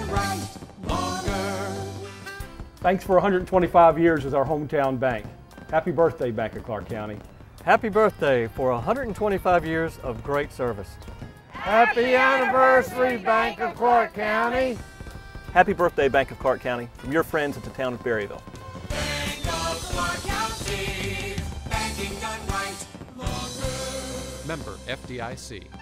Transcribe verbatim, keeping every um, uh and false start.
done right longer. Thanks for one hundred twenty-five years as our hometown bank. Happy birthday, Bank of Clarke County. Happy birthday for one hundred twenty-five years of great service. Happy anniversary, Bank of Clarke County. Happy birthday, Bank of Clarke County, from your friends at the town of Berryville. Bank of Clarke County, banking done right longer. Member F D I C.